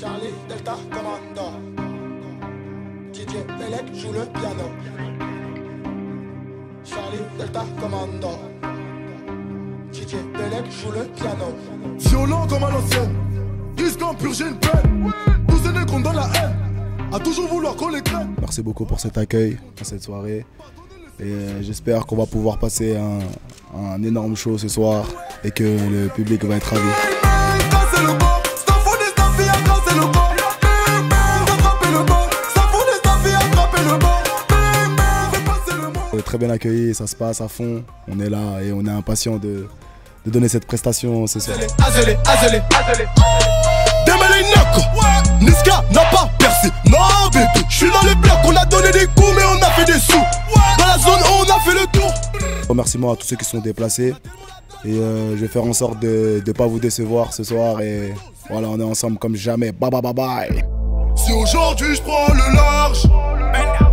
Charlie Delta Commando. DJ Belek joue le piano. Charlie Delta Commando. DJ Belek joue le piano. Violent comme à l'ancienne, risquant purger une peine. Tous ces nègres dans la haine, à toujours vouloir qu'on les craigne. Merci beaucoup pour cet accueil, pour cette soirée. Et j'espère qu'on va pouvoir passer un énorme show ce soir et que le public va être ravi. Très bien accueilli, ça se passe à fond. On est là et on est impatient de donner cette prestation ce soir. Niska n'a pas percé, non bébé. Je suis dans les blocs, on a donné des coups mais on a fait des sous. Dans la zone on a fait le tour. Remerciements à tous ceux qui sont déplacés. Et je vais faire en sorte de ne pas vous décevoir ce soir. Et voilà, on est ensemble comme jamais. Bye bye bye bye. Si aujourd'hui je prends le large.